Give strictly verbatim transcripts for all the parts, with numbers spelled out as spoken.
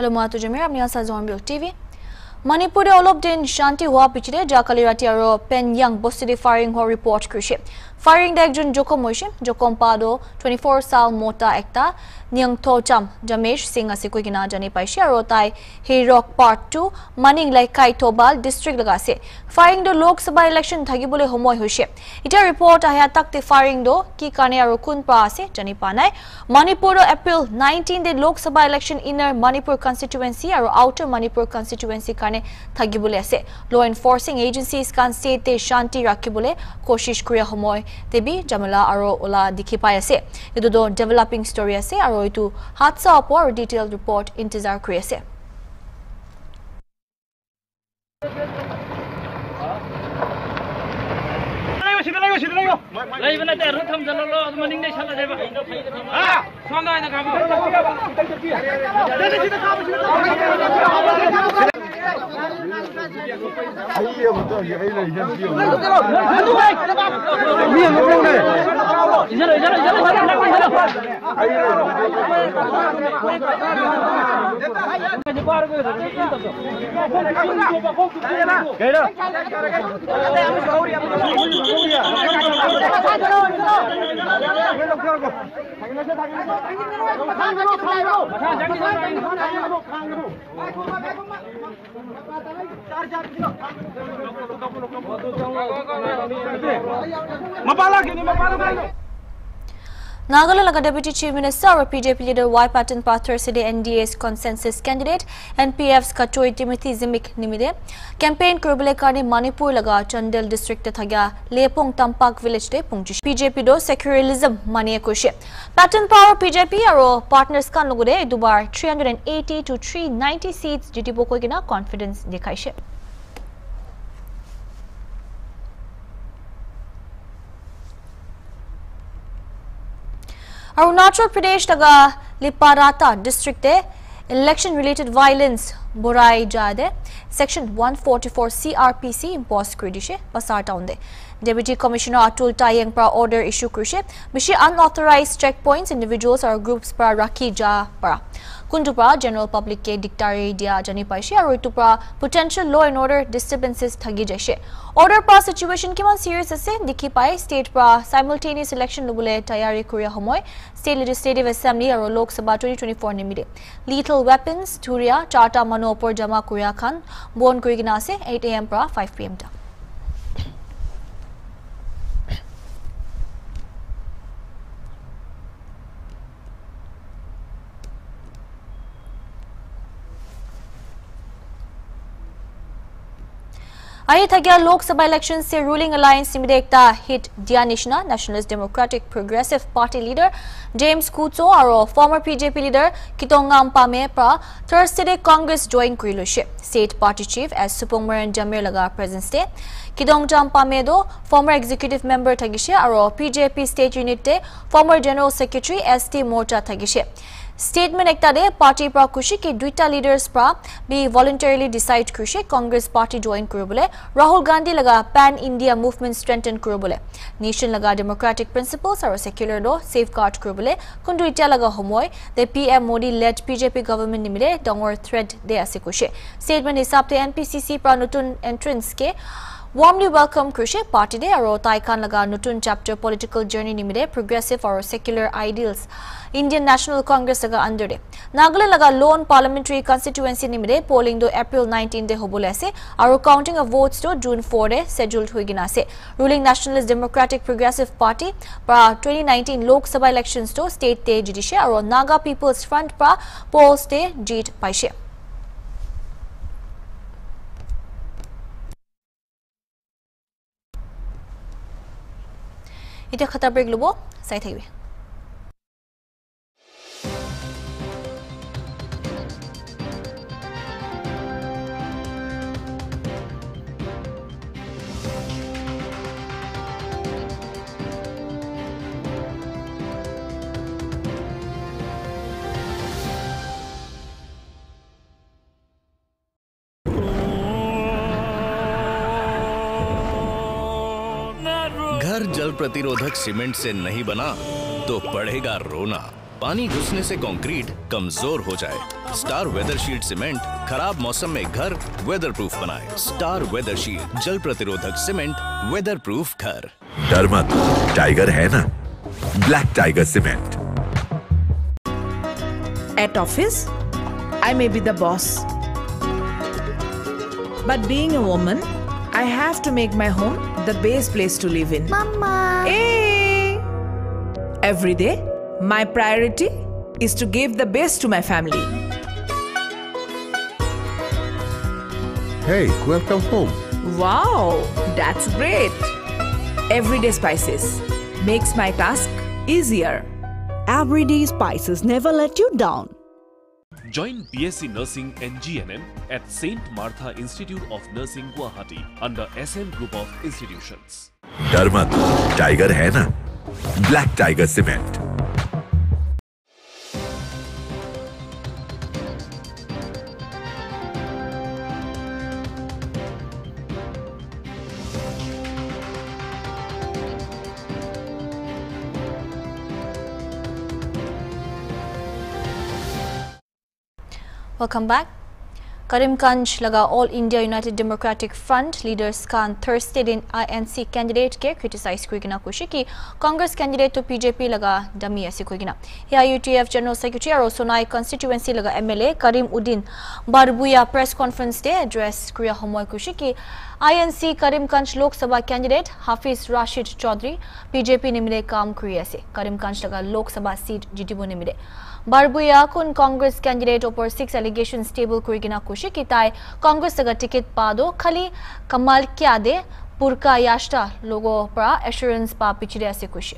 Hello, Matu Jamir. I'm Yasa Zonbil T V. Manipur olop din shanti hua pichile jakali rati aro Penyang Bosidi firing ho report krishe. Firing da ekjon Joko Moishe, Joko Pado twenty-four sal mota ekta Nyang Tocham Jamesh Singh asikoi kina jani paishe aro tai Hirok part two Maning Lai Kai Tobal district lagase. Firing do Lok Sabha election thagibole homoy hoise. Ita report ahya takte firing do ki kane aro kun pa ase jani panai. Manipur April nineteenth de Lok Sabha election inner Manipur constituency aro outer Manipur constituency kane thagibole ase. Law enforcing agencies kan state te shanti rakhibole koshish kuriya homoy tebi jamala aro ola dikhi pai ase. Idu do developing story ase aro itu hatsa opor detailed report intizar kuri ase. Nagaland Deputy Chief Minister or P J P leader Y Patan Pathar Sede N D A's consensus candidate N P F's Katoi Timothy Zimik Nimide campaign kurbale karne Manipur laga Chandel district te thagya Lepong Tampak village te pungchi P J P do secularism mane kushe Patan Power P J P aro partners kan logode dubar three hundred eighty to three hundred ninety seats jitibo koigina confidence dekhaise. Arunachal Pradesh laga Liparata district de election related violence borai jade section one forty-four C R P C imposed kridishe pasar town de Deputy Commissioner Atul Tayeng pra order issue krishe bishi unauthorized checkpoints individuals or groups pra rakhi ja para Kundupra general public ke dictare dia jani paishe aro itupra potential law and order disturbances thagi jaise order pra situation kiman serious ase dikhi pai state pra simultaneous election lubule tayari kuriya homoy state legislative assembly aro lok sabha twenty twenty-four nimide lethal weapons thuria charta mano opor jama kuriya khan bon kurigina ase eight A M pra five P M ta Ahi thagya Lok Sabha election se ruling alliance nimide ekta hit dia nishna Nationalist Democratic Progressive Party leader James Kutso aro former P J P leader Kitongam Pame pra Thursday Congress join kuriloshe state party chief as Supongmaran Jamir laga present state Kidongjam Pame do former executive member thagishe aro P J P state unit te former general secretary S T Morcha thagishe Statement ekta de party pra kushi ki duita leaders pra be voluntarily decide kushi Congress party join kuribole Rahul Gandhi laga pan India movement strengthen kuribole nation laga democratic principles aro secular law safeguard kuribole kundu itia laga homoy the P M Modi led P J P government nimide dongor thread de ase kushi statement hisab te N P C C pra nutun entrance ke warmly welcome Krishe party de aro taikan laga nutun chapter political journey nimide progressive or secular ideals Indian National Congress laga under de Nagaland laga lone parliamentary constituency nimide polling do April nineteenth de hobole ase aro counting of votes to June fourth de scheduled hoigina ase ruling Nationalist Democratic Progressive Party pra twenty nineteen Lok Sabha elections to state te jidishe aro Naga People's Front pra polls te jeet paishe Ite khata break lubo sai thaibe घर जल प्रतिरोधक cement से नहीं बना तो पड़ेगा रोना। पानी घुसने से कंक्रीट कमजोर हो जाए, स्टार वेदर शीट सीमेंट खराब मौसम में घर वेदर प्रूफ बनाए। स्टार वेदर शीट जल प्रतिरोधक सीमेंट, वेदर प्रूफ घर। डर मत, टाइगर है ना, black tiger cement. At office, I may be the boss. But being a woman, I have to make my home the best place to live in. Mama! Hey! Every day, my priority is to give the best to my family. Hey, welcome home. Wow, that's great. Everyday Spices makes my task easier. Everyday Spices never let you down. Join B S c Nursing and G N M at Saint Martha Institute of Nursing, Guwahati under S M Group of Institutions. डर मत, tiger है ना, black tiger cement. Welcome back. Karimganj laga All India United Democratic Front leaders kan Thursday din I N C candidate ke criticize kurigina kushi ki Congress candidate to P J P laga dummy ase kurigina. Here U T F General Secretary aro Sonai constituency laga M L A Karim Uddin Barbuya press conference de address kriya homoy kushi ki I N C Karimganj Lok Sabha candidate Hafiz Rashid Chaudhary P J P nimile kaam kuri ase. Karimganj laga Lok Sabha seat jitibo nimile. Barbuya kun Congress candidate opor six allegations table kurigina kushi ki tai Congress laga ticket pado khali kamal kya de purka yashta logo pra assurance pa pichide ase kushi.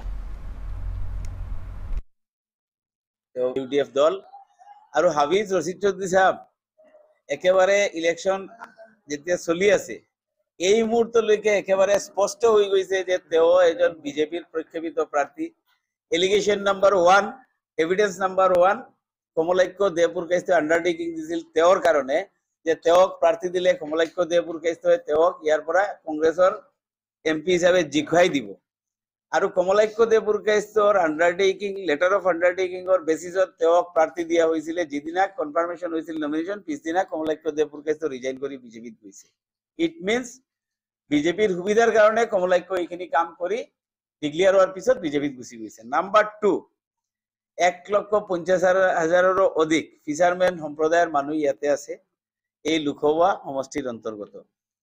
U T F দল আৰু হাফিজ ৰশিদ চৌধুৰী সাহেব একেবাৰে election যেতিয়া চলি আছে এই মুহূৰ্তলৈকে একেবাৰে স্পষ্ট হৈ গৈছে যে তেওঁ এজন বিজেপিৰ প্ৰক্ষেপিত প্ৰাৰ্থী। Allegation number one, evidence number one, কমলাক্য দেপুৰ কেছটো আন্ডাৰটেকিং দিছিল তেওঁৰ কাৰণে যে তেওঁক প্ৰাৰ্থী দিলে কমলাক্য দেপুৰ কেছটোৱে তেওঁক ইয়াৰ পৰা কংগ্ৰেছৰ এমপি হিচাপে জিকাই দিব। আৰু কমলাক্য দেপুৰ কেছৰ আন্ডাৰটেকিং লেটাৰ অফ আন্ডাৰটেকিংৰ বেচিছত তেওঁক প্ৰাৰ্থী দিয়া হৈছিল। যিদিনা কনফাৰ্মেশ্যন হৈছিল নমিনেশ্যন পিছদিনা কমলাক্য দেপুৰ কেছটো ৰিজাইন কৰি বিজেপিত গৈছে। ইট মিনছ বিজেপিৰ সুবিধাৰ কাৰণে কমলাক্য এইখিনি কাম কৰি ডিক্লিয়াৰ হোৱাৰ পিছত বিজেপিত গুচি গৈছে। নাম্বাৰ টু, এক লক্ষ পঞ্চাছ হাজাৰৰো অধিক ফিচাৰমেন সম্প্ৰদায়ৰ মানুহ ইয়াতে আছে এই লোকসভা সমষ্টিৰ অন্তৰ্গত।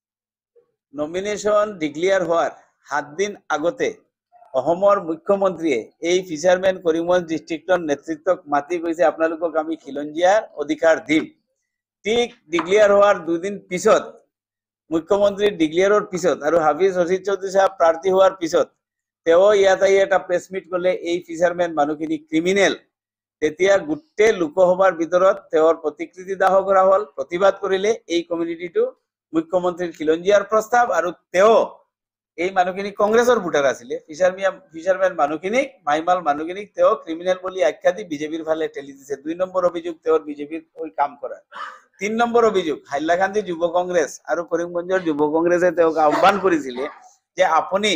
নমিনেশ্যন ডিক্লিয়াৰ হোৱাৰ সাত দিন আগতে অসমৰ মুখ্যমন্ত্ৰীয়ে এই ফিচাৰমেন কৰিমগঞ্জ ডিষ্ট্ৰিক্টৰ নেতৃত্বক মাতি কৈছে আপোনালোকক আমি খিলঞ্জীয়াৰ অধিকাৰ দিম। ঠিক ডিক্লিয়াৰ হোৱাৰ দুদিন পিছত মুখ্যমন্ত্ৰী ডিক্লিয়াৰৰ পিছত আৰু হাফিজ ৰশিদ চৌধুৰী সাহেব প্ৰাৰ্থী হোৱাৰ পিছত তেওঁ ইয়াত আহি এটা প্ৰেছ মিট কৰিলে এই ফিচাৰমেন মানুহখিনি ক্ৰিমিনেল। তেতিয়া গোটেই লোকসভাৰ ভিতৰত তেওঁৰ প্ৰতিকৃতি দাহ কৰা হ'ল, প্ৰতিবাদ কৰিলে এই কমিউনিটিটো মুখ্যমন্ত্ৰীৰ খিলঞ্জীয়াৰ প্ৰস্তাৱ। আৰু তেওঁ এই মানুহখিনি কংগ্ৰেছৰ ভোটাৰ আছিলে। ফিচাৰমিয়া ফিচাৰমেন মানুহখিনিক মাইমাল মানুহখিনিক তেওঁ ক্ৰিমিনেল বুলি আখ্যা দি বিজেপিৰ ফালে ঠেলি দিছে। দুই নম্বৰ অভিযোগ তেওঁৰ বিজেপিৰ হৈ কাম কৰাৰ। তিন নম্বৰ অভিযোগ হাইলাকান্দি যুৱ কংগ্ৰেছ আৰু কৰিমগঞ্জৰ যুৱ কংগ্ৰেছে তেওঁক আহ্বান কৰিছিলে যে আপুনি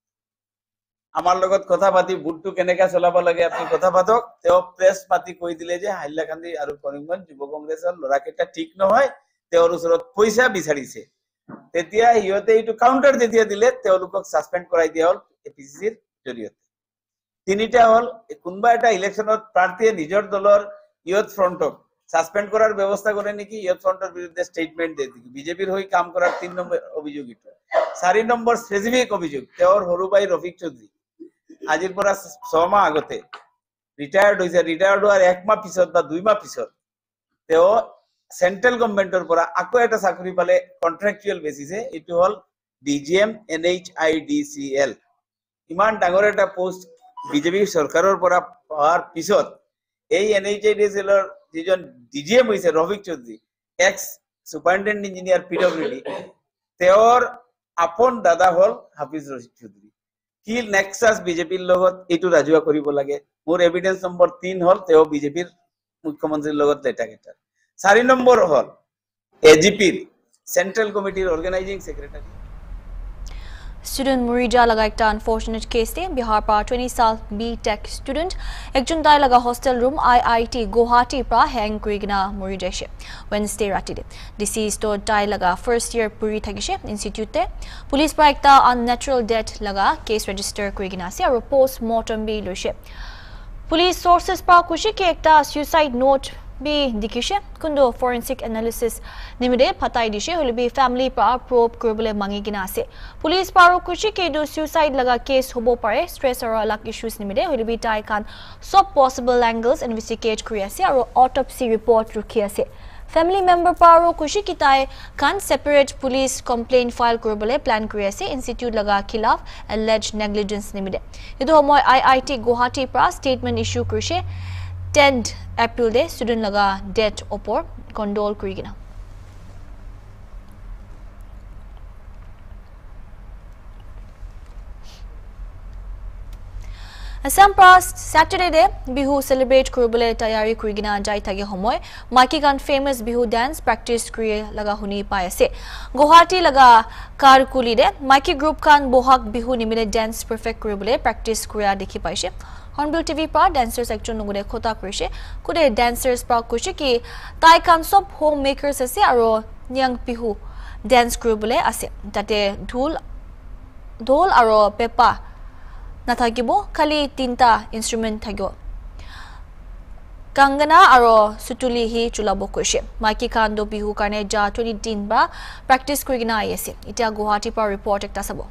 আমাৰ লগত কথা পাতি ভোটটো কেনেকা চলাব লাগে আপুনি কথা পাতক। তেওঁ প্ৰেছ পাতি কৈ দিলে যে হাইলাকান্দি আৰু কৰিমগঞ্জ যুৱ কংগ্ৰেছৰ ল'ৰাকেইটা ঠিক নহয়, তেওঁৰ ওচৰত পইচা বিচাৰিছে। তেতিয়া সিহঁতে এইটো কাউণ্টাৰ যেতিয়া দিলে তেওঁলোকক ছাছপেণ্ড কৰাই দিয়া হ'ল এ পি চি চিৰ জৰিয়তে। তিনিটা হ'ল কোনোবা এটা ইলেকশ্যনত প্ৰাৰ্থীয়ে নিজৰ দলৰ ইয়থ ফ্ৰণ্টক ছাছপেণ্ড কৰাৰ ব্যৱস্থা কৰে নেকি, ইয়থ ফ্ৰণ্টৰ বিৰুদ্ধে ষ্টেটমেণ্ট দিয়ে নেকি, বিজেপিৰ হৈ কাম কৰাৰ তিন নম্বৰ অভিযোগ এইটো। চাৰি নম্বৰ স্পেচিফিক অভিযোগ তেওঁৰ সৰু ভাই ৰফিক চৌধুৰী আজিৰ পৰা ছমাহ আগতে ৰিটায়াৰ্ড হৈছে। ৰিটায়াৰ্ড হোৱাৰ এক মাহ পিছত বা দুই মাহ পিছত তেওঁ চেন্ট্ৰেল গভৰ্ণমেণ্টৰ পৰা আকৌ এটা চাকৰি পালে কন্ট্ৰেকচুৱেল বেচিছে। এইটো হ'ল D G M N H I D C L. ইমান ডাঙৰ এটা পোষ্ট বিজেপি চৰকাৰৰ পৰা পোৱাৰ পিছত এই N H I D C এলৰ যিজন ডি জি এম হৈছে Rafiq Choudhury, ex superintendent engineer P W D, তেওঁৰ আপন দাদা হ'ল হাফিজ ৰশিদ চৌধুৰী। কি নেক্সাছ বিজেপিৰ লগত এইটো ৰাজহুৱা কৰিব লাগে। মোৰ এভিডেন্স নম্বৰ তিন হ'ল তেওঁ বিজেপিৰ মুখ্যমন্ত্ৰীৰ লগত লেটা কেটাৰ। চাৰি নম্বৰ হ'ল এ জি পিৰ চেন্ট্ৰেল কমিটিৰ organising secretary. student Murija laga ekta unfortunate case te Bihar pa twenty साल B Tech student ekjon dai laga hostel room I I T Guwahati pra hang kurigina Murija she Wednesday rati de deceased to dai laga first year puri thagise institute te police pra ekta unnatural death laga case register kurigina ase aru post mortem bi loise police sources pra kushi ke ekta suicide note bi dikishe kundo forensic analysis nimide phatai dishe holibi family pa probe kurbole mangi gina ase police paro kushi ke do suicide laga case hobo pare stress or alak issues nimide holibi tai kan sob possible angles investigate kuri ase aro autopsy report rukhi ase family member paro kushi ki tai kan separate police complaint file kurbole plan kuri ase institute laga khilaf alleged negligence nimide edo homoy I I T Guwahati pra statement issue kurise tenth April de student laga death opor condole kurigina Assam past Saturday de bihu celebrate kuribole tayari kurigina jai thage homoy maki gan famous bihu dance practice kuri laga huni pai ase Guwahati laga karkuli de maki group kan bohak bihu nimile dance perfect kuribole practice kuria dekhi paise Hornbill T V pa dancers ekjon nugure khota kurise kude dancers pa kushi ki tai kan sob homemakers ase aro nyang bihu dance kuribole ase tate dhul dhol aro pepa nathakibo khali tinta instrument thagibo Kangana aro sutuli hi chulabo kuise maki khan do bihu karne ja twenty tin ba practice kurigina ase ita Guwahati pa report ekta sabo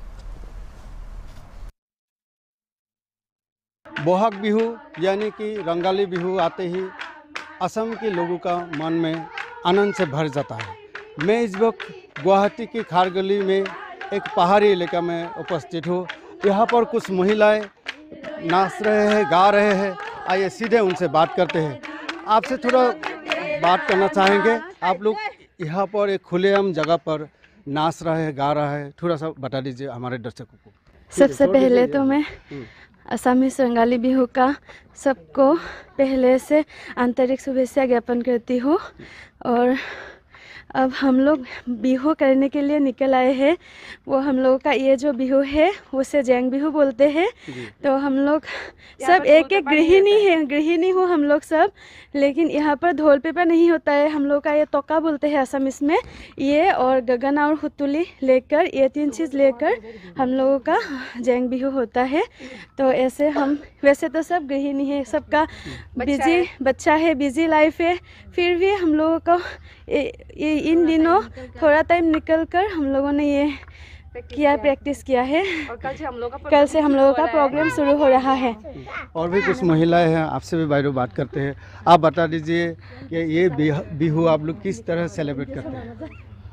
Bohag Bihu यानी कि रंगाली बिहू आते ही असम के लोगों का मन में आनंद से भर जाता है मैं इस वक्त गुवाहाटी की खारगली में एक पहाड़ी इलाका में उपस्थित हूँ यहाँ पर कुछ महिलाएं नाच रहे हैं गा रहे हैं आइए सीधे उनसे बात करते हैं आपसे थोड़ा बात करना चाहेंगे आप लोग यहाँ पर एक खुलेआम जगह पर नाच रहे हैं गा रहा है थोड़ा सा बता दीजिए हमारे दर्शकों को सबसे पहले तो मैं असमीस रंगाली बिहू का सबको पहले से आंतरिक शुभेच्छा ज्ञापन करती हूँ और अब हम लोग बिहू करने के लिए निकल आए हैं वो हम लोगों का ये जो बिहू है उसे जैंग बिहू बोलते हैं तो हम लोग सब एक एक गृहिणी है गृहिणी हो हम लोग सब लेकिन यहाँ पर ढोल पेपा नहीं होता है हम लोग का ये तोका बोलते हैं असमीस में ये और गगना और हुतुली लेकर ये तीन चीज़ लेकर हम लोगों का जैंग बिहू होता है तो ऐसे हम वैसे तो सब गृहिणी है सबका बिजी बच्चा है बिजी लाइफ है फिर भी हम लोगों को ये इन दिनों थोड़ा टाइम निकल कर हम लोगों ने ये किया प्रैक्टिस किया है और कल से हम लोग का कल से हम लोगों का प्रोग्राम शुरू हो रहा है और भी कुछ महिलाएं हैं आपसे भी बाइरो बात करते हैं आप बता दीजिए कि ये बिहू आप लोग किस तरह सेलिब्रेट करते हैं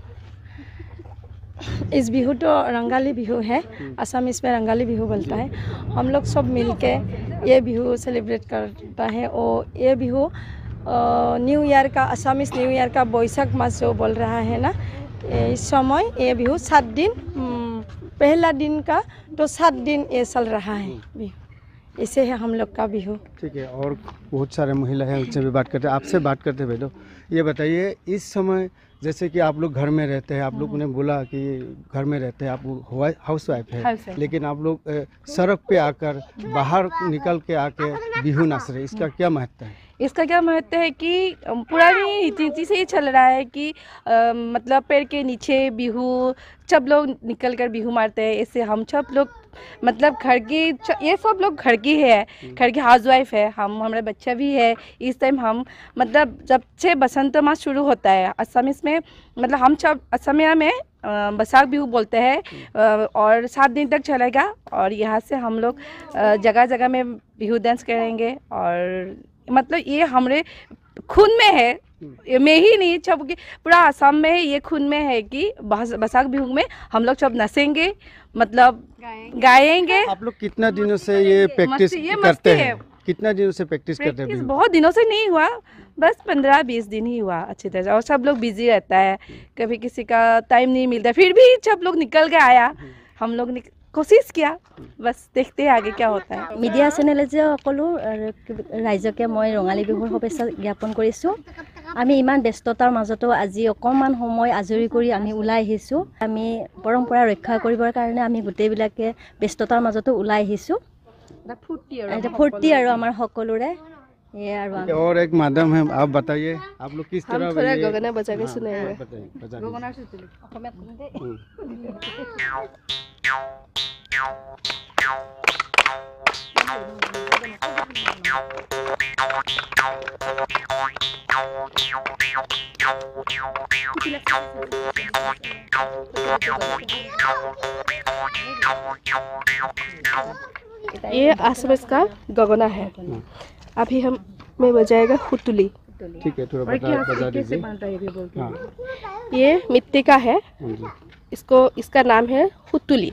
इस बिहू तो रंगाली बिहू है असम इसमें रंगाली बिहू बोलता है हम लोग सब मिलके ये बिहू सेलिब्रेट करता है और ये बिहू न्यू ईयर का असमीस न्यू ईयर का बैसाख मास जो बोल रहा है ना इस समय ये बिहू सात दिन पहला दिन का तो सात दिन ये चल रहा है बिहू इसे है हम लोग का बिहू ठीक है और बहुत सारे महिला हैं उनसे भी बात करते हैं आपसे बात करते हैं बेटो ये बताइए इस समय जैसे कि आप लोग घर में रहते हैं आप लोगों ने बोला कि घर में रहते हैं आप हाउस वाइफ है लेकिन आप लोग सड़क पे आकर बाहर निकल के आके बिहू नाच रहे इसका क्या महत्व है इसका क्या महत्व है कि पुरानी रीति से ही चल रहा है कि आ, मतलब पैर के नीचे बिहू सब लोग निकल कर बिहू मारते हैं इससे हम सब लोग मतलब घर की ये सब लोग घर की है घर की हाउस वाइफ है हम हमारे बच्चा भी है इस टाइम हम मतलब जब से बसंत मास शुरू होता है असम इसमें मतलब हम सब असमिया में बैसाख बिहू बोलते हैं और सात दिन तक चलेगा और यहाँ से हम लोग जगह जगह में बिहू डांस करेंगे और मतलब ये हमारे खून में है में ही नहीं सब पूरा असम में ये खून में है कि बैसाख बिहू में हम लोग सब नसेंगे मतलब गाएंगे आप लोग कितना दिनों से ये प्रैक्टिस करते हैं कितना दिनों से प्रैक्टिस करते हैं बहुत दिनों से नहीं हुआ बस पंद्रह बीस दिन ही हुआ अच्छी तरह और सब लोग बिजी रहता है कभी किसी का टाइम नहीं मिलता फिर भी सब लोग निकल के आया हम लोग कोशिश किया, बस देखते हैं आगे क्या होता है। मीडिया चेनेले जे সকলো ৰাইজকে মই ৰঙালী বিহুৰ শুভেচ্ছা জ্ঞাপন কৰিছোঁ। আমি ইমান ব্যস্ততাৰ মাজতো আজি অকণমান সময় আজৰি কৰি আমি ওলাই আহিছোঁ। আমি পৰম্পৰা ৰক্ষা কৰিবৰ কাৰণে আমি গোটেইবিলাকে ব্যস্ততাৰ মাজতো ওলাই আহিছোঁ। এটা ফূৰ্তি আৰু আমাৰ সকলোৰে। और एक माध्यम है, आप बताइए आप लोग किस तरह थोड़ा गगना बजा के सुनाएंगे। गगना ये आसपास का गगना है। अभी हम मैं बजाएगा हुतुली। ठीक है, थोड़ा बता बजा दीजिए। हाँ। ये मिट्टी का है, इसको इसका नाम है हुतुली।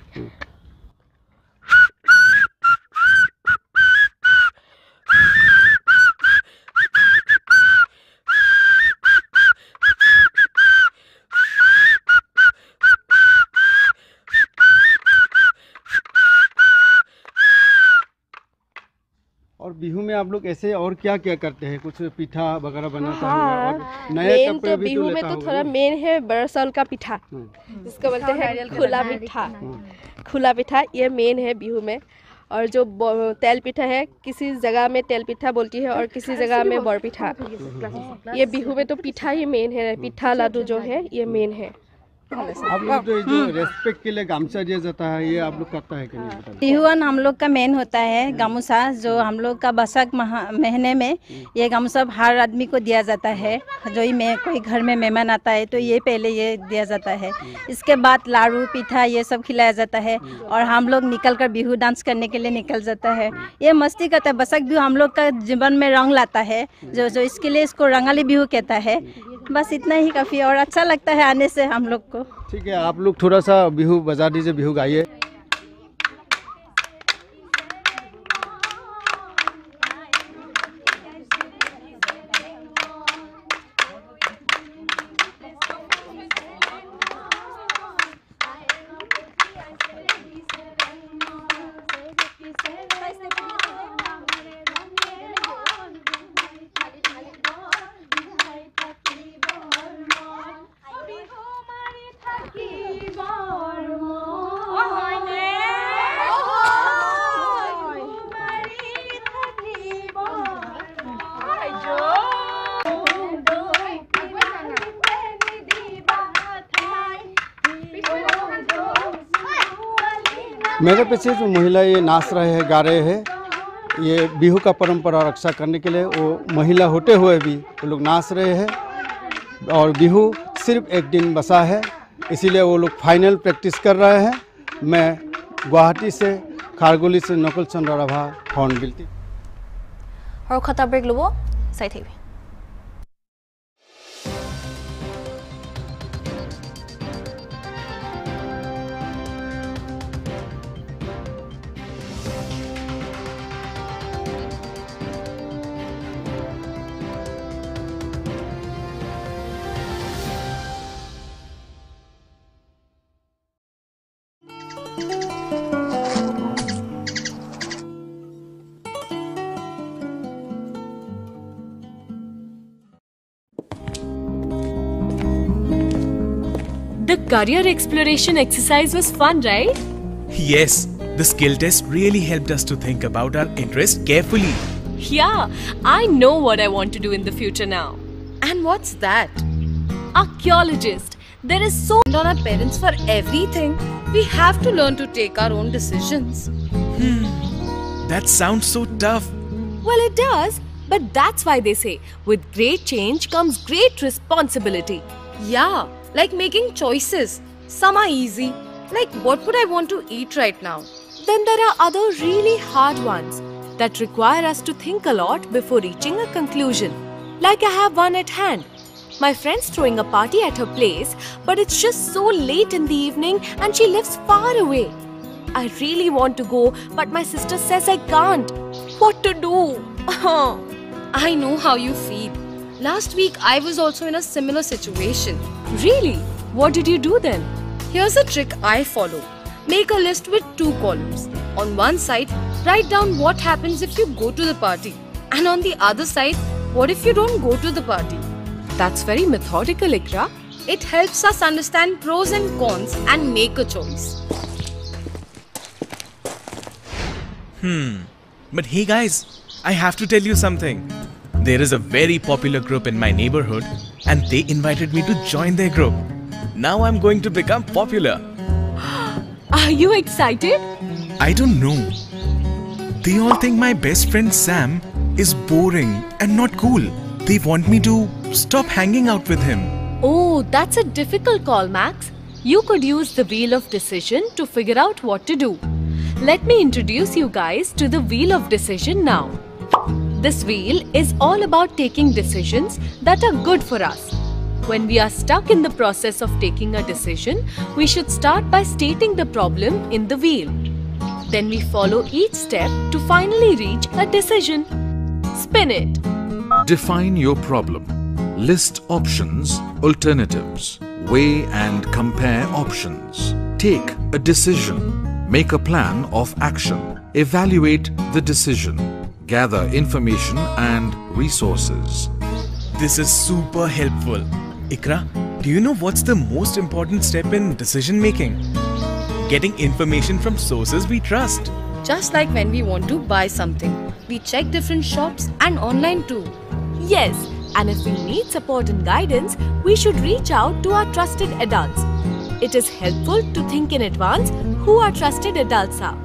और बिहू में आप लोग ऐसे और क्या क्या करते हैं? कुछ पिठा वगैरह बनाता हाँ, है और नए मेन कपड़े तो भी बिहू तो में तो लेता थोड़ा होगा। मेन है बरसाल का पिठा, जिसको बोलते हैं खुला पिठा। खुला पिठा ये मेन है बिहू में। और जो तेल पिठा है, किसी जगह में तेल पिठा बोलती है और किसी जगह में बर पिठा। ये बिहू में तो पिठा ही मेन है, पिठा लाडू जो है ये मेन है। आप लोग जो जो रेस्पेक्ट के लिए गामछा दिया जाता है, ये आप लोग करता है कि नहीं पता नहीं? बिहुआन हम लोग का मेन होता है गामूसा, जो हम लोग का बसक महीने में ये गामूसा हर आदमी को दिया जाता है। जो ही में कोई घर में मेहमान आता है तो ये पहले ये दिया जाता है। इसके बाद लाड़ू पीठा ये सब खिलाया जाता है और हम लोग निकल कर बिहू डांस करने के लिए निकल जाता है। ये मस्ती करता है। बसक बिहू हम लोग का जीवन में रंग लाता है, जो जो इसके लिए इसको रंगाली बिहू कहता है। बस इतना ही काफ़ी और अच्छा लगता है आने से हम लोग को। ठीक है, आप लोग थोड़ा सा बिहू बजा दीजिए, बिहू गाइए। मेरे पीछे जो महिला ये नाच रहे हैं, गा रहे हैं, ये बिहू का परंपरा रक्षा करने के लिए वो महिला होते हुए भी वो लोग नाच रहे हैं। और बिहू सिर्फ एक दिन बसा है, इसीलिए वो लोग फाइनल प्रैक्टिस कर रहे हैं। मैं गुवाहाटी से खारगोली से नकुल चंद्र राभा, हॉर्नबिल। और खता ब्रेक लो साइड है। The career exploration exercise was fun, right? Yes, the skill test really helped us to think about our interests carefully. Yeah, I know what I want to do in the future now. And what's that? Archaeologist. There is so much on our parents for everything. We have to learn to take our own decisions. Hmm, that sounds so tough. Well, it does, but that's why they say, with great change comes great responsibility. Yeah, like making choices. Some are easy, like what would I want to eat right now? Then there are other really hard ones that require us to think a lot before reaching a conclusion. Like I have one at hand. My friend's throwing a party at her place, but it's just so late in the evening and she lives far away. I really want to go, but my sister says I can't. What to do? I know how you feel. Last week I was also in a similar situation. Really? What did you do then? Here's a trick I follow. Make a list with two columns. On one side, write down what happens if you go to the party. And on the other side, what if you don't go to the party? That's very methodical, Ikra. It helps us understand pros and cons and make a choice. Hmm. But hey guys, I have to tell you something. There is a very popular group in my neighborhood and they invited me to join their group. Now I'm going to become popular. Are you excited? I don't know. They all think my best friend Sam is boring and not cool. They want me to stop hanging out with him. Oh, that's a difficult call, Max. You could use the wheel of decision to figure out what to do. Let me introduce you guys to the wheel of decision now. This wheel is all about taking decisions that are good for us. When we are stuck in the process of taking a decision, we should start by stating the problem in the wheel. Then we follow each step to finally reach a decision. Spin it. Define your problem. List options, alternatives. Weigh and compare options. Take a decision. Make a plan of action. Evaluate the decision. Gather information and resources. This is super helpful. Ikra, do you know what's the most important step in decision making? Getting information from sources we trust. Just like when we want to buy something, we check different shops and online too. Yes, and if we need support and guidance, we should reach out to our trusted adults. It is helpful to think in advance who our trusted adults are.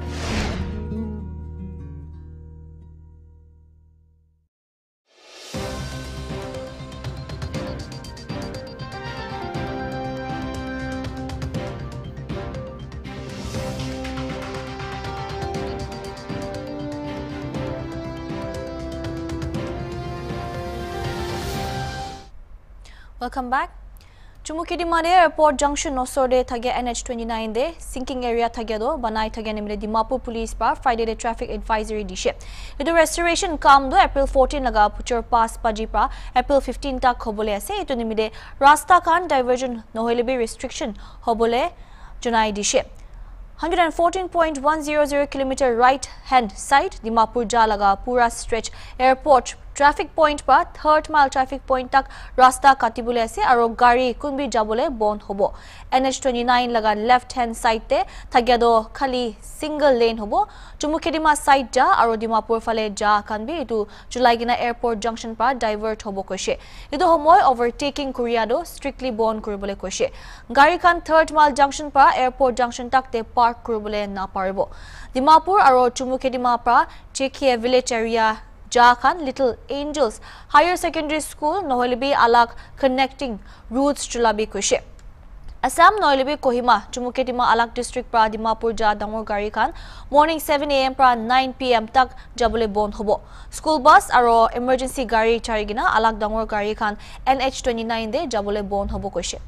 Welcome back. Chumukidima de airport junction nosorde thage N H twenty-nine de sinking area thage do banai thage nimre Dimapur police pa Friday de traffic advisory dishe. Idu restoration kam do April fourteen laga puchor pass paji pa April fifteen tak hobole ase itu nimide rasta khan diversion nohole be restriction hobole junai dishe. one fourteen point one zero zero kilometer right hand side Dimapur ja laga pura stretch airport traffic point pa third mile traffic point tak rasta katibule ase aro gari kunbi jabole bond hobo. N H twenty-nine laga left hand side te thagyado khali single lane hobo. Chumukedima side ja aro Dimapur fale ja kanbi itu Chulaigina airport junction pa divert hobo koishe. Itu homoy overtaking kuriado strictly bond kuribole koishe. Gari kan third mile junction pa airport junction tak te park kuribole na paribo. Dimapur aro Chumukedima pa Chekia village area Jharkhand Little Angels Higher Secondary School Noholibi alak connecting routes chulabi kushe. Assam Noholibi Kohima Chumukedima alak district pra Dimapur ja dangor gari khan morning seven A M pra nine P M tak jabule bond hobo. School bus aro emergency gari charigina alak dangor gari khan N H twenty-nine de jabule bond hobo kushe.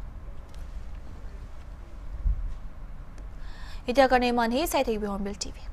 Ita karne man hi sai thei Hornbill T V.